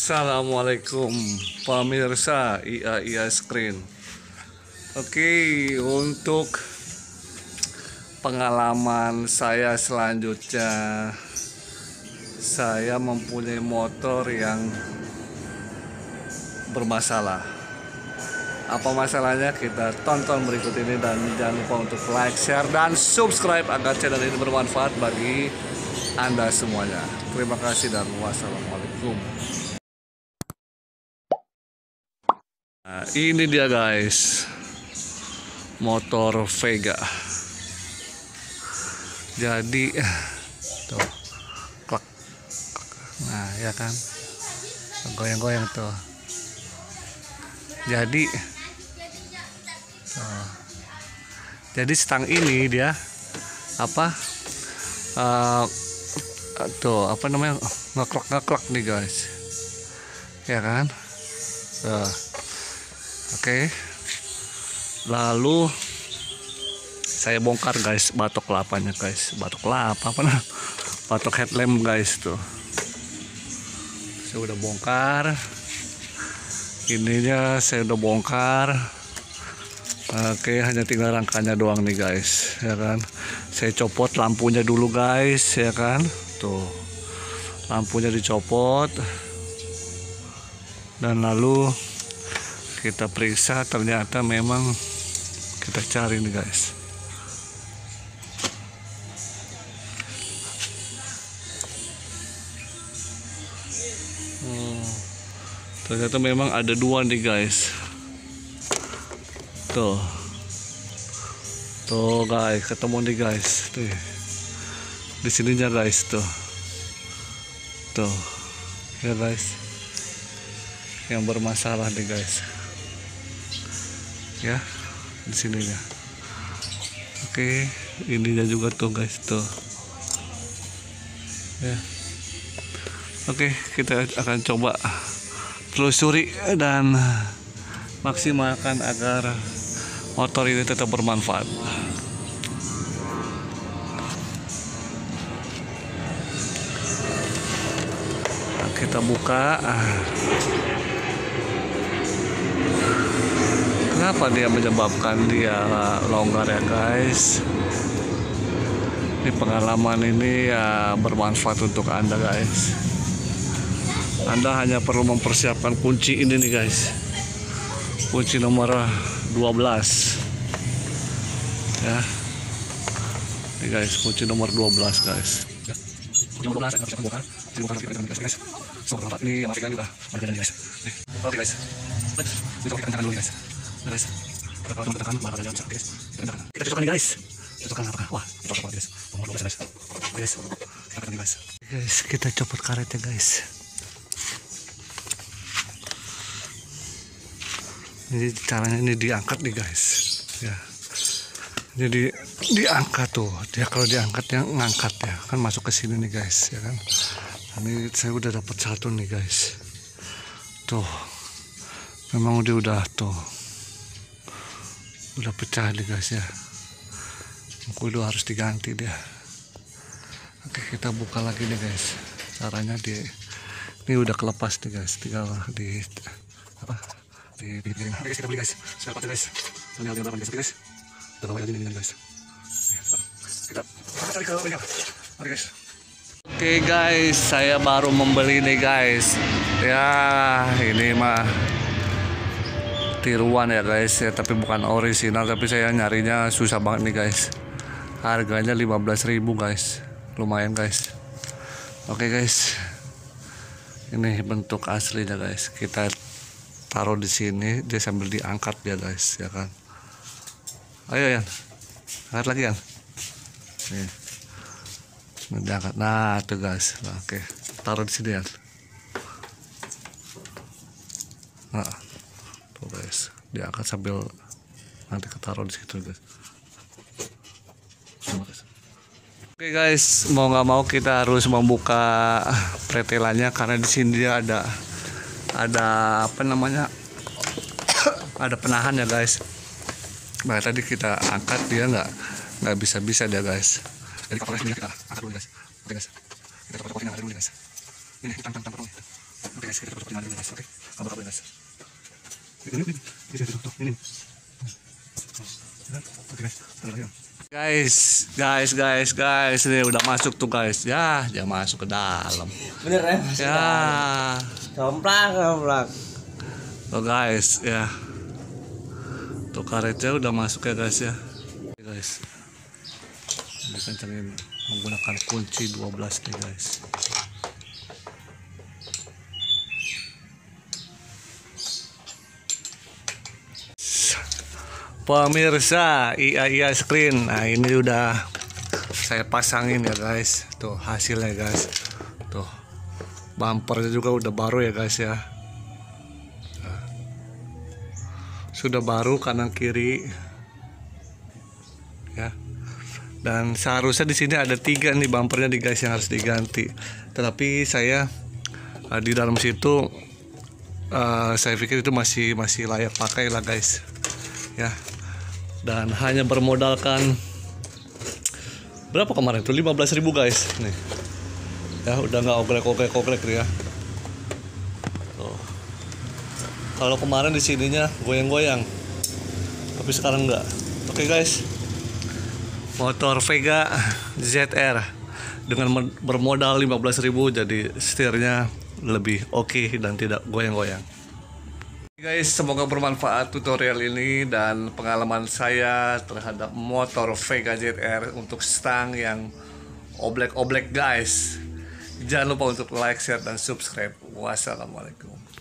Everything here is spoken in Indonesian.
Assalamualaikum pemirsa IA Screen. Oke, untuk pengalaman saya selanjutnya, saya mempunyai motor yang bermasalah. Apa masalahnya? Kita tonton berikut ini, dan jangan lupa untuk like, share, dan subscribe agar channel ini bermanfaat bagi Anda semuanya. Terima kasih dan wassalamualaikum. Nah, ini dia guys, motor Vega. Jadi tuh, klak, klak. Nah ya kan, goyang-goyang tuh. Jadi tuh. Jadi stang ini dia apa? Tuh apa namanya, ngeklak nih guys, ya kan? Oke. Lalu saya bongkar guys batok kelapanya guys, batok kelapa apa nah? Batok headlamp guys tuh. Saya udah bongkar. Ininya saya udah bongkar. Oke, hanya tinggal rangkanya doang nih guys, ya kan? Saya copot lampunya dulu guys, ya kan? Tuh. Lampunya dicopot. Dan lalu kita periksa, ternyata memang kita cari nih guys. Ternyata memang ada dua nih guys. Tuh guys, ketemu nih guys. Tuh. Di sininya guys tuh. Ya guys. Yang bermasalah nih guys. Ya, di sininya. Oke, ininya juga tuh guys tuh. Ya. Oke, kita akan coba telusuri dan maksimalkan agar motor ini tetap bermanfaat. Nah, kita buka. Kenapa dia menyebabkan dia longgar ya guys? Ini pengalaman ini ya bermanfaat untuk Anda guys. Anda hanya perlu mempersiapkan kunci ini nih guys. Kunci nomor 12. Ya. Ini guys, kunci nomor 12 guys. Kunci nomor 12 harus kita bongkar. Guys. Sobat ini yang pegang juga. Guys. Oke guys. Kita tekan dulu guys. Guys, kalau cuma tekan bakal jalan guys. Kita cocokkan nih guys. Cocokkan apakah? Wah, cocok banget guys. Nomor 12 guys. Guys, kita tekan nih guys. Guys, kita copot karetnya guys. Jadi caranya ini diangkat nih guys. Ya. Jadi diangkat tuh. Dia kalau diangkat yang ngangkat ya, kan masuk ke sini nih guys, ya kan. Ini saya udah dapat satu nih guys. Tuh. Memang udah tuh. Udah pecah nih guys ya. Udah harus diganti dia. Oke, kita buka lagi nih guys. Caranya ini udah kelepas nih guys. Tinggal di apa? Di guys, kita beli guys. Saya pakai guys. Ini harga berapa guys? Udah bawa aja nih guys. Kita cari ke bengkel. Oke guys. Oke guys, saya baru membeli nih guys. Ya, ini mah tiruan ya guys ya, tapi bukan original, tapi saya nyarinya susah banget nih guys. Harganya 15.000 guys, lumayan guys. Oke guys, ini bentuk aslinya guys. Kita taruh di sini, dia sambil diangkat ya guys, ya kan. Ayo ya, angkat lagi ya. Nih, diangkat. Nah tuh guys, oke, taruh di sini ya. Nah, tuh guys, diangkat sambil nanti ketaruh di situ guys. Oke guys, mau nggak mau kita harus membuka pretelannya karena di sini dia ada apa namanya, ada penahan ya guys. Nah tadi kita angkat dia nggak bisa dia guys. Jadi kapalnya kita angkat dulu guys. Oke guys, kita angkat dulu guys. Ini kita tampar dulu. Oke guys, kita tutup dulu guys. Oke, kabel guys. Ini. Oke guys, ini udah masuk tuh guys. Ya, jangan masuk ke dalam. Bener ya? Ya. Komplak. Tuh guys, ya. Tuh karetnya udah masuk ya guys ya. Oke guys. Ini kencengin menggunakan kunci 12 nih guys. Pemirsa iya screen, nah ini udah saya pasangin ya guys. Tuh hasilnya guys. Tuh bumpernya juga udah baru ya guys ya. Nah, sudah baru kanan kiri ya. Dan seharusnya di sini ada 3 nih bumpernya nih guys yang harus diganti. Tetapi saya di dalam situ saya pikir itu masih layak pakai lah guys ya. Dan hanya bermodalkan berapa kemarin tuh 15.000 guys nih ya, udah nggak oglek ya. Tuh. Kalau kemarin di sininya goyang-goyang, tapi sekarang enggak. Oke guys, motor Vega ZR dengan bermodal 15.000 jadi setirnya lebih oke dan tidak goyang-goyang. Guys, semoga bermanfaat tutorial ini dan pengalaman saya terhadap motor Vega ZR untuk stang yang oblek-oblek guys. Jangan lupa untuk like, share, dan subscribe. Wassalamualaikum.